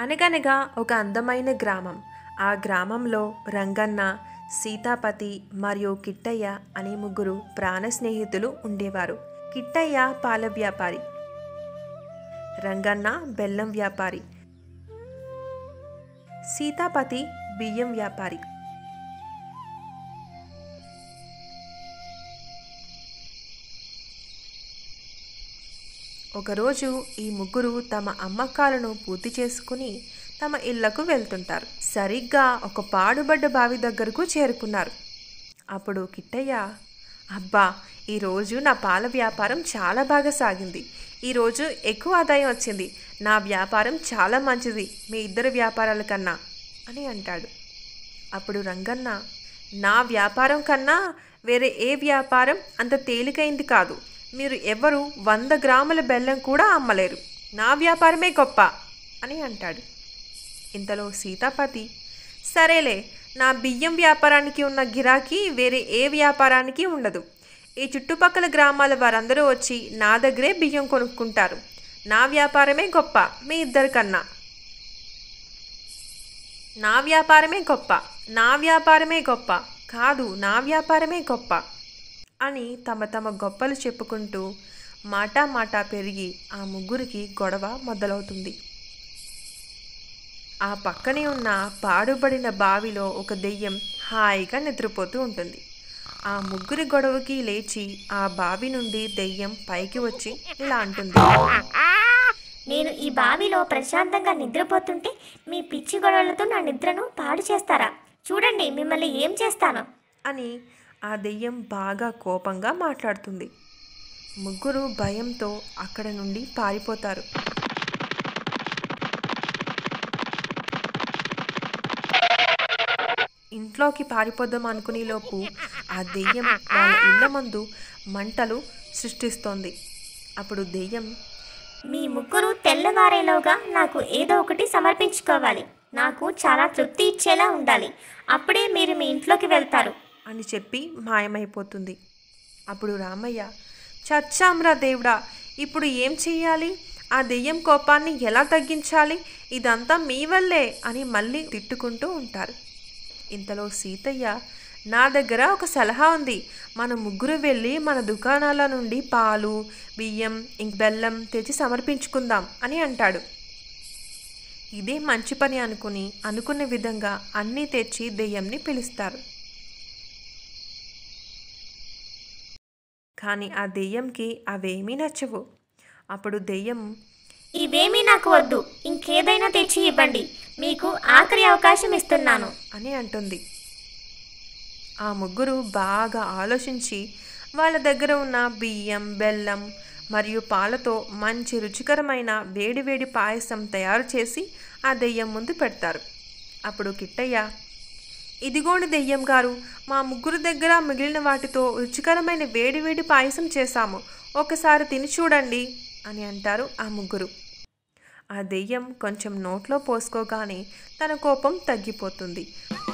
అనగనగా ఒక అందమైన గ్రామం. ఆ గ్రామంలో రంగన్న, సీతాపతి మరియు కిట్టయ్య అనే ముగ్గురు ప్రాణ స్నేహితులు ఉండేవారు. కిట్టయ్య పాల వ్యాపారి, రంగన్న బెల్లం వ్యాపారి, సీతాపతి బియ్యం వ్యాపారి. ఒకరోజు ఈ ముగ్గురు తమ అమ్మకాలను పూర్తి చేసుకుని తమ ఇళ్లకు వెళ్తుంటారు. సరిగ్గా ఒక పాడుబడ్డ బావి దగ్గరకు చేరుకున్నారు. అప్పుడు కిట్టయ్య, అబ్బా, ఈరోజు నా పాల వ్యాపారం చాలా బాగా సాగింది. ఈరోజు ఎక్కువ ఆదాయం వచ్చింది. నా వ్యాపారం చాలా మంచిది మీ ఇద్దరు వ్యాపారాల కన్నా అని అంటాడు. అప్పుడు రంగన్న, నా వ్యాపారం కన్నా వేరే ఏ వ్యాపారం అంత తేలికైంది కాదు. మీరు ఎవరు 100 గ్రాముల బెల్లం కూడా అమ్మలేరు. నా వ్యాపారమే గొప్ప అని అంటాడు. ఇంతలో సీతాపతి, సరేలే, నా బియ్యం వ్యాపారానికి ఉన్న గిరాకీ వేరే ఏ వ్యాపారానికి ఉండదు. ఈ చుట్టుపక్కల గ్రామాల వారందరూ వచ్చి నా దగ్గరే బియ్యం కొనుక్కుంటారు. నా వ్యాపారమే గొప్ప మీ ఇద్దరికన్నా. నా వ్యాపారమే గొప్ప, నా వ్యాపారమే గొప్ప, కాదు నా వ్యాపారమే గొప్ప అని తమ తమ గొప్పలు చెప్పుకుంటూ మాటా పెరిగి ఆ ముగ్గురికి గొడవ మొదలవుతుంది. ఆ పక్కనే ఉన్న పాడుబడిన బావిలో ఒక దెయ్యం హాయిగా నిద్రపోతూ ఉంటుంది. ఆ ముగ్గురి గొడవకి లేచి ఆ బావి నుండి దెయ్యం పైకి వచ్చి ఇలా అంటుంది, నేను ఈ బావిలో ప్రశాంతంగా నిద్రపోతుంటే మీ పిచ్చి గొడవలతో నా నిద్రను పాడు చేస్తారా? చూడండి మిమ్మల్ని ఏం చేస్తాను అని ఆ దెయ్యం బాగా కోపంగా మాట్లాడుతుంది. ముగ్గురు భయంతో అక్కడ నుండి పారిపోతారు. ఇంట్లోకి పారిపోదాం అనుకునేలోపు ఆ దెయ్యం వాళ్ళ ఇళ్ళ ముందు మంటలు సృష్టిస్తోంది. అప్పుడు దెయ్యం, మీ ముగ్గురు తెల్లవారేలోగా నాకు ఏదో ఒకటి సమర్పించుకోవాలి. నాకు చాలా తృప్తి ఇచ్చేలా ఉండాలి. అప్పుడే మీరు మీ ఇంట్లోకి వెళ్తారు అని చెప్పి మాయమైపోతుంది. అప్పుడు రామయ్య, చచ్చాంరా దేవుడా, ఇప్పుడు ఏం చెయ్యాలి? ఆ దెయ్యం కోపాన్ని ఎలా తగ్గించాలి? ఇదంతా మీ వల్లే అని మళ్ళీ తిట్టుకుంటూ ఉంటారు. ఇంతలో సీతయ్య, నా దగ్గర ఒక సలహా ఉంది. మన ముగ్గురు వెళ్ళి మన దుకాణాల నుండి పాలు, బియ్యం, ఇంక బెల్లం తెచ్చి సమర్పించుకుందాం అని అంటాడు. ఇదే మంచి పని అనుకుని అనుకున్న విధంగా అన్నీ తెచ్చి దెయ్యంని పిలుస్తారు. కానీ ఆ దెయ్యంకి అవేమీ నచ్చవు. అప్పుడు దెయ్యం, ఇవేమీ నాకు వద్దు, ఇంకేదైనా తెచ్చి ఇవ్వండి, మీకు ఆఖరి అవకాశం ఇస్తున్నాను అని అంటుంది. ఆ ముగ్గురు బాగా ఆలోచించి వాళ్ళ దగ్గర ఉన్న బియ్యం, బెల్లం మరియు పాలతో మంచి రుచికరమైన వేడివేడి పాయసం తయారు చేసి ఆ దెయ్యం ముందు పెడతారు. అప్పుడు కిట్టయ్య, ఇదిగోండి దెయ్యం గారు, మా ముగ్గురు దగ్గర మిగిలిన వాటితో రుచికరమైన వేడివేడి పాయసం చేశాము, ఒకసారి తిని చూడండి అని అంటారు ఆ ముగ్గురు. ఆ దెయ్యం కొంచెం నోట్లో పోసుకోగానే తన కోపం తగ్గిపోతుంది.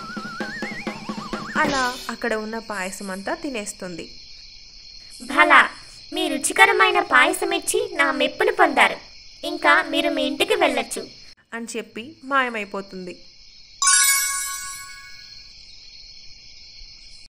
అలా అక్కడ ఉన్న పాయసం అంతా తినేస్తుంది. భలా, మీ రుచికరమైన పాయసం ఇచ్చి నా మెప్పును పొందారు. ఇంకా మీరు మీ ఇంటికి వెళ్ళొచ్చు అని చెప్పి మాయమైపోతుంది.